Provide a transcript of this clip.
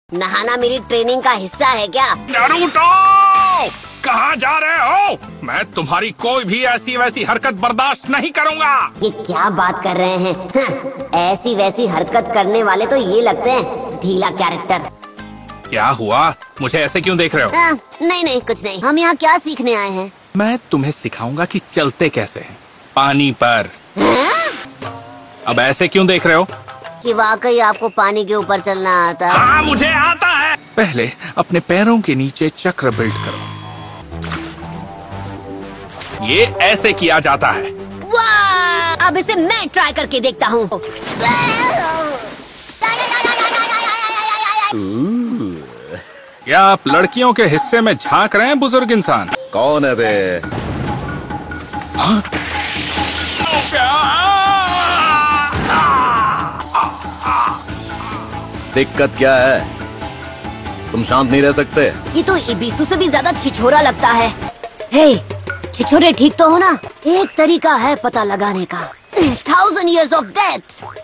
नहाना मेरी ट्रेनिंग का हिस्सा है क्या? नारुतो! कहाँ जा रहे हो? मैं तुम्हारी कोई भी ऐसी वैसी हरकत बर्दाश्त नहीं करूँगा। ये क्या बात कर रहे हैं? ऐसी वैसी हरकत करने वाले तो ये लगते हैं ढीला कैरेक्टर। क्या हुआ? मुझे ऐसे क्यों देख रहे हो? नहीं नहीं कुछ नहीं। हम यहाँ क्या सीखने आए हैं? मैं तुम्हें सिखाऊंगा कि चलते कैसे हैं पानी पर। अब ऐसे क्यों देख रहे हो? कि वाकई आपको पानी के ऊपर चलना आता है? हाँ मुझे आता है। पहले अपने पैरों के नीचे चक्र बिल्ड करो। ये ऐसे किया जाता है। वाह! अब इसे मैं ट्राई करके देखता हूँ। क्या आप लड़कियों के हिस्से में झांक रहे हैं बुजुर्ग इंसान? कौन है बे? हाँ? दिक्कत क्या है? तुम शांत नहीं रह सकते? ये तो इबिसु से भी ज्यादा छिछोरा लगता है। हे, छिछोरे ठीक तो हो ना? एक तरीका है पता लगाने का। 1000 years of death।